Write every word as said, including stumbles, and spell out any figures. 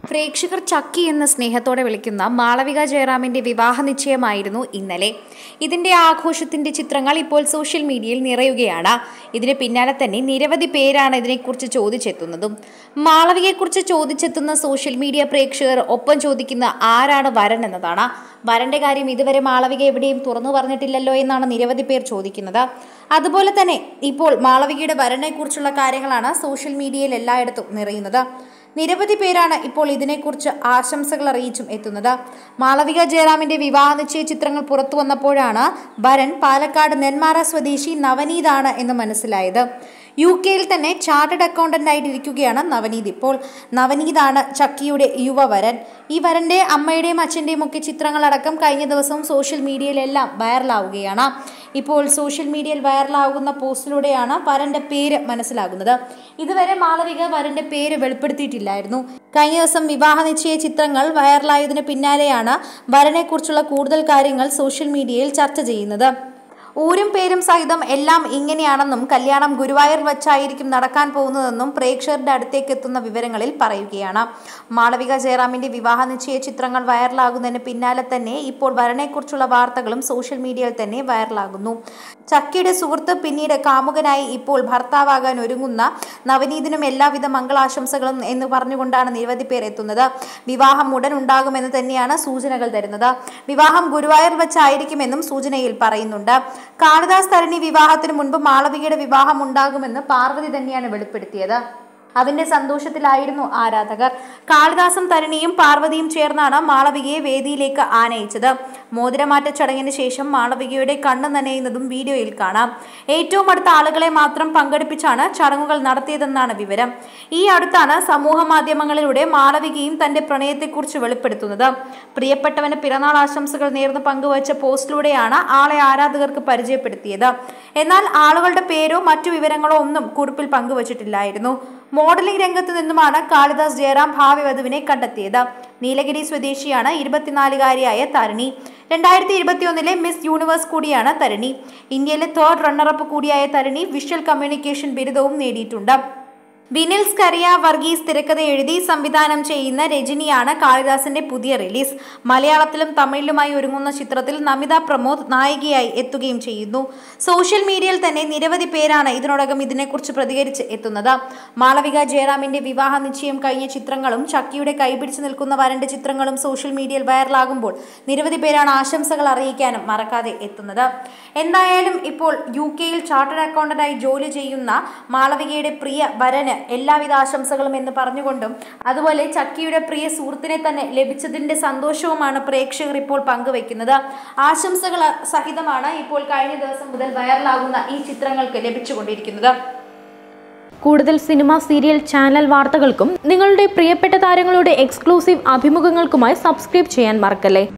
പ്രേക്ഷകർ ചക്കി എന്ന സ്നേഹത്തോടെ വിളിക്കുന്ന മാളവിക ജയറാമിന്റെ വിവാഹ നിശ്ചയമായിരുന്നു ഇന്നലെ. ഇതിന്റെ ആഘോഷത്തിന്റെ ചിത്രങ്ങൾ ഇപ്പോൾ സോഷ്യൽ മീഡിയയിൽ നിറയുകയാണ്. ഇതിന് പിന്നാലെ തന്നെ നിരവധി പേരാണ് ഇതിനെക്കുറിച്ച് ചോദിച്ചെത്തുന്നതും. മാളവികയെക്കുറിച്ച് ചോദിച്ചെത്തുന്ന സോഷ്യൽ മീഡിയ പ്രേക്ഷകർ ഒപ്പം ചോദിക്കുന്ന ആരാണ് വരൻ എന്നതാണ്. വരന്റെ കാര്യം ഇതുവരെ മാളവിക എവിടെയും തുറന്നു പറഞ്ഞിട്ടില്ലല്ലോ എന്നാണ് നിരവധി പേർ ചോദിക്കുന്നത്. അതുപോലെ തന്നെ ഇപ്പോൾ മാളവികയുടെ വരനെ കുറിച്ചുള്ള കാര്യങ്ങളാണ് സോഷ്യൽ മീഡിയയിൽ എല്ലായിടത്തും നിറയുന്നത്. നിരവധി പേരാണ് ഇപ്പോൾ ഇതിനെക്കുറിച്ച് ആശംസകൾ അറിയിച്ചും എത്തുന്നത്. മാളവിക ജയറാമിന്റെ വിവാഹ നിശ്ചയ ചിത്രങ്ങൾ പുറത്തു വന്നപ്പോഴാണ് വരൻ പാലക്കാട് നെന്മാറ സ്വദേശി നവനീതാണ് എന്ന് മനസ്സിലായത്. യു കെയിൽ തന്നെ ചാർട്ടേഡ് അക്കൗണ്ടന്റ് ആയിട്ട് ഇരിക്കുകയാണ് നവനീത്. ഇപ്പോൾ നവനീതാണ് ചക്കിയുടെ യുവവരൻ. ഈ വരന്റെ അമ്മയുടെയും അച്ഛൻ്റെയും ഒക്കെ ചിത്രങ്ങളടക്കം കഴിഞ്ഞ ദിവസം സോഷ്യൽ മീഡിയയിലെല്ലാം വൈറലാവുകയാണ്. ഇപ്പോൾ സോഷ്യൽ മീഡിയയിൽ വൈറലാകുന്ന പോസ്റ്റിലൂടെയാണ് വരന്റെ പേര് മനസ്സിലാകുന്നത്. ഇതുവരെ മാളവിക വരന്റെ പേര് വെളിപ്പെടുത്തിയിട്ടില്ലായിരുന്നു. കഴിഞ്ഞ ദിവസം വിവാഹ നിശ്ചയ ചിത്രങ്ങൾ വൈറലായതിനു പിന്നാലെയാണ് വരനെക്കുറിച്ചുള്ള കൂടുതൽ കാര്യങ്ങൾ സോഷ്യൽ മീഡിയയിൽ ചർച്ച ചെയ്യുന്നത്. ഊരും പേരും സഹിതം എല്ലാം ഇങ്ങനെയാണെന്നും കല്യാണം ഗുരുവായൂർ വച്ചായിരിക്കും നടക്കാൻ പോകുന്നതെന്നും പ്രേക്ഷകരുടെ അടുത്തേക്ക് എത്തുന്ന വിവരങ്ങളിൽ പറയുകയാണ്. മാളവിക ജയറാമിന്റെ വിവാഹ നിശ്ചയ ചിത്രങ്ങൾ വൈറലാകുന്നതിന് പിന്നാലെ തന്നെ ഇപ്പോൾ വരനെക്കുറിച്ചുള്ള വാർത്തകളും സോഷ്യൽ മീഡിയയിൽ തന്നെ വൈറലാകുന്നു. ചക്കിയുടെ സുഹൃത്ത് പിന്നീട് കാമുകനായി ഇപ്പോൾ ഭർത്താവാകാൻ ഒരുങ്ങുന്ന നവനീതിനും എല്ലാവിധ മംഗളാശംസകളും എന്ന് പറഞ്ഞുകൊണ്ടാണ് നിരവധി പേർ എത്തുന്നത്. വിവാഹം ഉടൻ ഉണ്ടാകുമെന്ന് തന്നെയാണ് സൂചനകൾ തരുന്നത്. വിവാഹം ഗുരുവായൂർ വച്ചായിരിക്കുമെന്നും സൂചനയിൽ പറയുന്നുണ്ട്. കാളിദാസ് തരണി വിവാഹത്തിന് മുൻപ് മാളവികയുടെ വിവാഹം ഉണ്ടാകുമെന്ന് പാർവതി തന്നെയാണ് വെളിപ്പെടുത്തിയത്. അതിന്റെ സന്തോഷത്തിലായിരുന്നു ആരാധകർ. കാളിദാസും തരണിയും പാർവതിയും ചേർന്നാണ് മാളവികയെ വേദിയിലേക്ക് ആനയിച്ചത്. മോതിരമാറ്റ ചടങ്ങിന് ശേഷം മാളവികയുടെ കണ്ണ് നനയുന്നതും വീഡിയോയിൽ കാണാം. ഏറ്റവും അടുത്ത ആളുകളെ മാത്രം പങ്കെടുപ്പിച്ചാണ് ചടങ്ങുകൾ നടത്തിയതെന്നാണ് വിവരം. ഈ അടുത്താണ് സമൂഹ മാധ്യമങ്ങളിലൂടെ മാളവികയും തന്റെ പ്രണയത്തെക്കുറിച്ച് വെളിപ്പെടുത്തുന്നത്. പ്രിയപ്പെട്ടവന് പിറന്നാൾ ആശംസകൾ നേർന്ന് പങ്കുവച്ച പോസ്റ്റിലൂടെയാണ് ആളെ ആരാധകർക്ക് പരിചയപ്പെടുത്തിയത്. എന്നാൽ ആളുകളുടെ പേരോ മറ്റു വിവരങ്ങളോ ഒന്നും കുറിപ്പിൽ പങ്കുവച്ചിട്ടില്ലായിരുന്നു. മോഡലിംഗ് രംഗത്തു നിന്നുമാണ് കാളിദാസ് ജയറാം ഭാവി വധുവിനെ കണ്ടെത്തിയത്. നീലഗിരി സ്വദേശിയാണ് ഇരുപത്തിനാലുകാരിയായ തരണി. രണ്ടായിരത്തി ഇരുപത്തി ഒന്നിലെ മിസ് യൂണിവേഴ്സ് കൂടിയാണ് തരണി. ഇന്ത്യയിലെ തേർഡ് റണ്ണറപ്പ് കൂടിയായ തരണി വിഷ്വൽ കമ്മ്യൂണിക്കേഷൻ ബിരുദവും നേടിയിട്ടുണ്ട്. വിനിൽ സ്കറിയ വർഗീസ് തിരക്കഥ എഴുതി സംവിധാനം ചെയ്യുന്ന രജനിയാണ് കാളിദാസിന്റെ പുതിയ റിലീസ്. മലയാളത്തിലും തമിഴിലുമായി ഒരുങ്ങുന്ന ചിത്രത്തിൽ നമിത പ്രമോദ് നായികയായി എത്തുകയും ചെയ്യുന്നു. സോഷ്യൽ മീഡിയയിൽ തന്നെ നിരവധി പേരാണ് ഇതിനോടകം ഇതിനെക്കുറിച്ച് പ്രതികരിച്ച് എത്തുന്നത്. മാളവിക ജയറാമിന്റെ വിവാഹ നിശ്ചയം കഴിഞ്ഞ ചിത്രങ്ങളും ചക്കിയുടെ കൈപിടിച്ച് നിൽക്കുന്ന വരന്റെ ചിത്രങ്ങളും സോഷ്യൽ മീഡിയയിൽ വൈറലാകുമ്പോൾ നിരവധി പേരാണ് ആശംസകൾ അറിയിക്കാനും മറക്കാതെ എത്തുന്നത്. എന്തായാലും ഇപ്പോൾ യു കെയിൽ ചാർട്ടേഡ് അക്കൗണ്ടന്റായി ജോലി ചെയ്യുന്ന മാളവികയുടെ പ്രിയ വരന് എല്ലാവിധ ആശംസകളും എന്ന് പറഞ്ഞുകൊണ്ടും അതുപോലെ ചക്കിയുടെ പ്രിയ സുഹൃത്തിനെ തന്നെ ലഭിച്ചതിന്റെ സന്തോഷവുമാണ് പ്രേക്ഷകർ ഇപ്പോൾ പങ്കുവെക്കുന്നത്. ആശംസകൾ സഹിതമാണ് ഇപ്പോൾ കഴിഞ്ഞ ദിവസം മുതൽ വൈറലാകുന്ന ഈ ചിത്രങ്ങൾക്ക് ലഭിച്ചുകൊണ്ടിരിക്കുന്നത്. കൂടുതൽ സിനിമ, സീരിയൽ, ചാനൽ വാർത്തകൾക്കും നിങ്ങളുടെ പ്രിയപ്പെട്ട താരങ്ങളുടെ എക്സ്ക്ലൂസീവ് അഭിമുഖങ്ങൾക്കുമായി സബ്സ്ക്രൈബ് ചെയ്യാൻ മറക്കല്ലേ.